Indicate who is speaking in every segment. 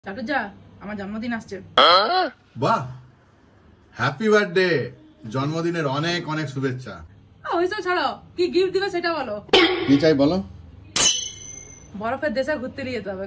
Speaker 1: চাটুজা আমার জন্মদিন আসছে।
Speaker 2: বাহ, হ্যাপি বার্থডে। জন্মদিনের অনেক অনেক শুভেচ্ছা।
Speaker 1: ওইসব ছাড়ো, কি গিফট দিবে সেটা বলো।
Speaker 2: কি চাই বলো?
Speaker 1: বরফের দেশে ঘুরতে নিয়ে যেতে হবে।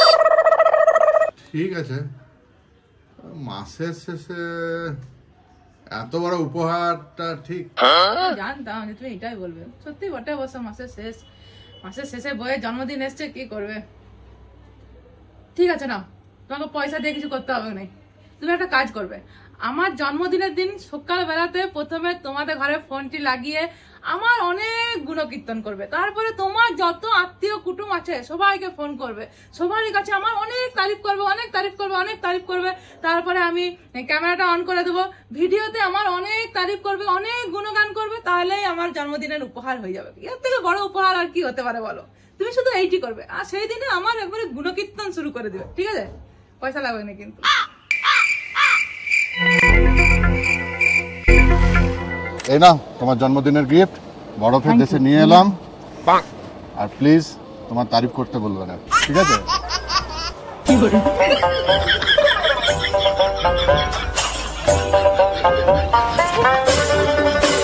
Speaker 2: ঠিক আছে, মাসের শেষে এত বড় উপহারটা ঠিক
Speaker 1: জানতাম যে তুমি এটাই বলবে। সত্যি বটে, অবশ্য মাসের শেষে বইয়ের জন্মদিন এসছে, কি করবে। ঠিক আছে না, তোমাকে পয়সা দিয়ে কিছু করতে হবে না। তুমি একটা কাজ করবে, আমার জন্মদিনের দিন সকাল বেলাতে প্রথমে তোমাদের ঘরে ফোনটি লাগিয়ে আমার অনেক গুণকীর্তন করবে। তারপরে তোমার যত আত্মীয় কুটুম আছে সবাইকে ফোন করবে, সবারই কাছে আমার অনেক তারিফ করবে, অনেক তারিফ করবে, অনেক তারিফ করবে। তারপরে আমি ক্যামেরাটা অন করে দেবো, ভিডিওতে আমার অনেক তারিফ করবে, অনেক গুণগান করবে। তাহলেই আমার জন্মদিনের উপহার হয়ে যাবে। এর থেকে বড় উপহার আর কি হতে পারে বলো? তুমি শুধু এইটি করবে, আর সেই দিনে আমার একবারে গুণকীর্তন শুরু করে দিবে। ঠিক আছে? পয়সা লাগবে না কিন্তু।
Speaker 2: এই নাও তোমার জন্মদিনের গিফট, বরফের দেশে নিয়ে এলাম। আর প্লিজ তোমার তারিফ করতে বলবে না, ঠিক আছে?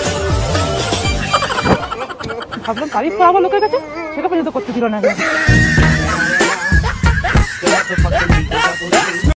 Speaker 1: ভাবলাম তারিফ করাবো লোকের কাছে, সেটা পর্যন্ত করতে দিল না।